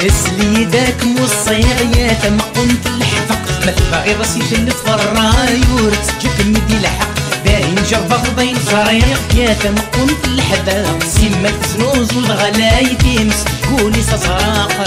سليداك موصيغ يا تمقن في الحفق ما تبغي راسي تلف الرايور تسجك مدي الحق باين جربة بين صريق يا تمقن في الحداق سيما تزنوز والغلاي تيمس قولي صصراق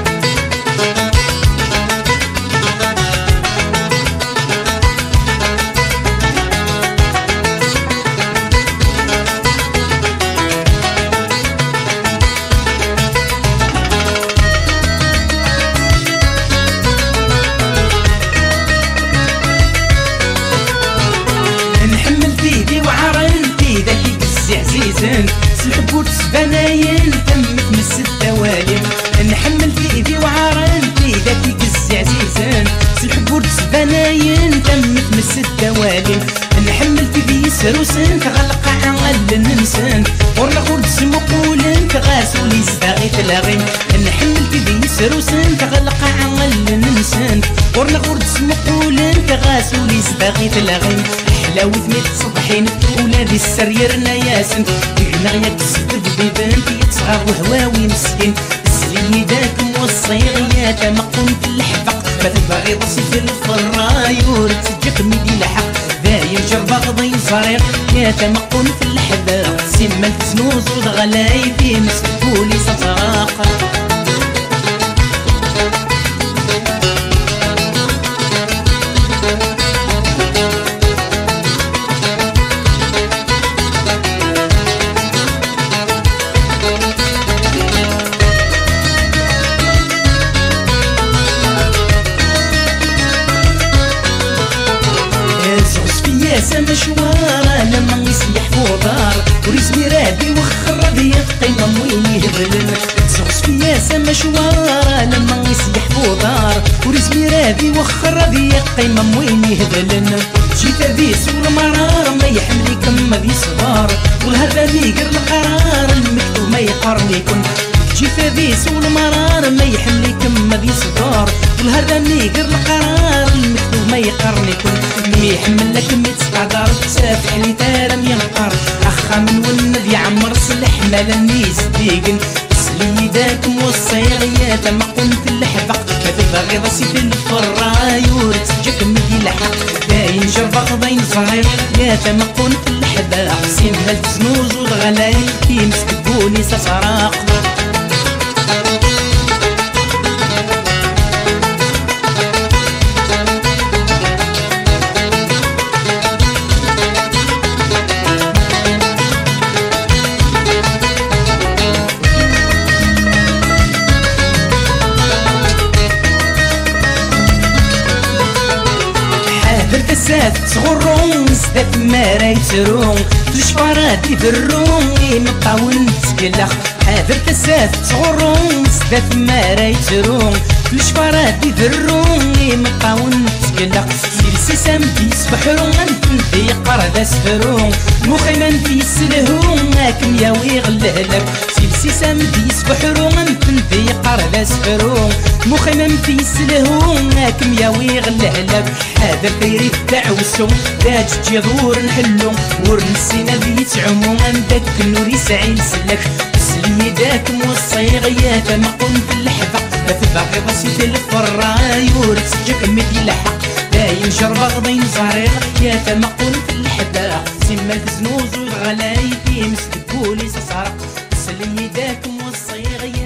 عزيزن سلحبوت سبناين تمت مس الدوالي نحمل في ايدي وعارن في ذاك قز عزيزن سلحبوت سبناين تمت مس الدوالي نحمل في بيسر وسن تغلق عقل ننسن ورنا خرد سمقولن تغاسولي زداغي تلاغي نحمل في بيسر وسن تغلق عقل ننسن ورنا خرد سمقولن تغاسولي زداغي تلاغي حلاوة ميت صبحين ولادي السريرنا ياسن يغنى يكسب ببنتي يتصغر وهواوي مسكين سليداك موصيغ يا تمقن في الحفق ما تبغي راسي في الفرايور تسجك ميدي الحق داير جربة غضي صريق يا تمقن في الحداق سيما التزنوز والغلاي في مسكولي صفراق مشوار لما يسيح فوضار ورسمي رادي وخر رادي قيمة وين يهبلن تسغس في ياسا مشوار لما يسيح فوضار ورسمي رادي وخر رادي قيمة وين يهبلن جيت اديس والمرار ما يحملي كما ذي صغار والهذا ميقر القرار المكتوب ما يقرني كن جيت اديس والمرار ما يحملي كما ذي صغار والهذا ميقر القرار المكتوب ما يقرني كن يحمل لك متسقدر تسافح لي تارم ينقر اخا من والنبي عمر سلح مالني صديقن سليداك موصيغ يا تمقن في الحفق ما تبغي راسي في الفرايور تسجك مدي الحق باين جربة غضين صغير يا تمقن في الحداق سيما التزنوز والغلاي تيمسك بوني صراق درتسات صغرون زدت ما رايترون تلشفاراتي بالرون مطاون تسكلخ حاضر تسات صغرون زدت ما رايترون تلشفاراتي بالرون مطاون تسكلخ سيلسي سامتي سبحرون انتي قرد سفرون مخيمن في سلهون هاكم يا ويغلهلك سيلسي سامتي سبحرون انتي قرد سفرون مخيمن في سلهون هاكم يا ويغلهلك هذا الخير الدعوسو داج جذور نحلو ورنسينا ذي تعمو عندك النور يسعي لسلك سليداك موصيغ يا تمقن في الحفق ما تبغي راسي في الفرايور تسجك مدي الحق داين جربة غضين صريغ يا تمقن في الحداق سيما التزنوز والغلاي في مسك بوليس صرق سليداك موصيغ